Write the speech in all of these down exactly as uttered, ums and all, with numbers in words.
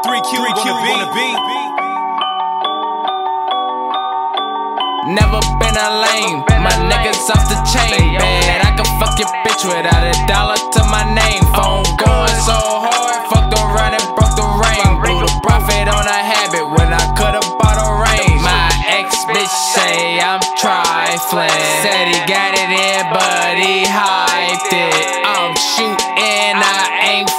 three Q wanna be. Never been a lame, my niggas off the chain. Bad, I can fuck your bitch without a dollar to my name. Phone going so hard, fucked around and broke the ring. Blew the profit on a habit when I could've bought a range. My ex bitch say I'm trifling. Said he got it in, but he hyped it. I'm shooting, I ain't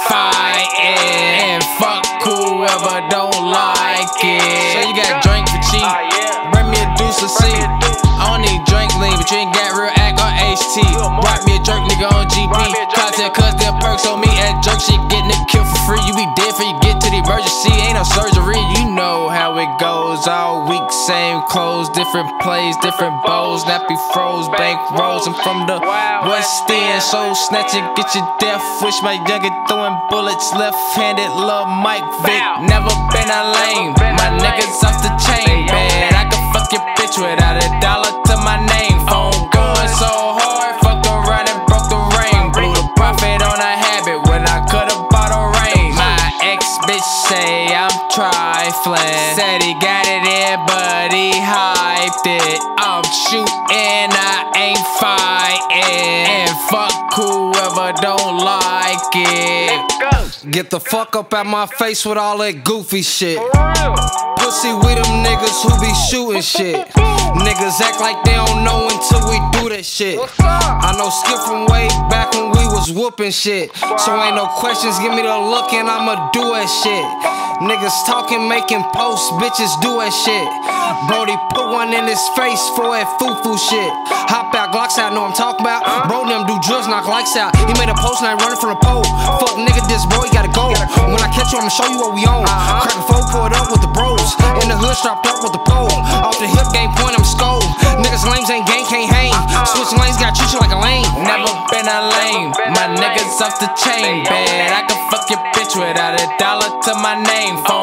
fighting. And fuck whoever don't like it. So you got drink for cheap, bring me a deuce of C. I don't need drink lean, but you ain't got real act or H T. Rock me a jerk nigga on G P. Contact cuz their perks on me at jerk shit, getting it killed for free. You be dead before you get to the emergency, ain't no surgery. You know how it goes, all week, same clothes, different plays, different bows. Nappy froze, bank rolls. I'm from the West End, so snatch it, get your death wish. My youngin' throwing bullets, left-handed, lil' Mike Vick. Never been a lame, my niggas off the chain. Bad, I can fuck your bitch without a dollar to my name. Phone going so hard, fucked around and broke the ring. Blew the profit on a habit when I could've bought a range. My ex bitch say I'm trifling. Said he got it in, but he hyped it. I'm shooting, I ain't fighting. And fuck whoever don't like it. Get the fuck up out my face with all that goofy shit. Pussy with them niggas who be shooting shit. Niggas act like they don't know until we do that shit. I know Skip from way back when we was whooping shit. So ain't no questions, give me the look and I'ma do that shit. Niggas talking, making posts, bitches do that shit. Brody put one in his face for that foo-foo shit. Hop out, Glocks out, know I'm talking about. Bro, them do drugs, knock lights out. He made a post and I running from the pole. Fuck nigga, this boy, he gotta go. When I catch you, I'ma show you what we own. Crack a four, pour it up with the bros. In the hood, strapped up with the pole. Off the hip, game point, I'm skull. Niggas lames ain't gang, can't hang. Switch lanes, got treat you like a lame. Never been a lame, my niggas off the chain. Bad, I can fuck your bitch without a dollar to my name. Phone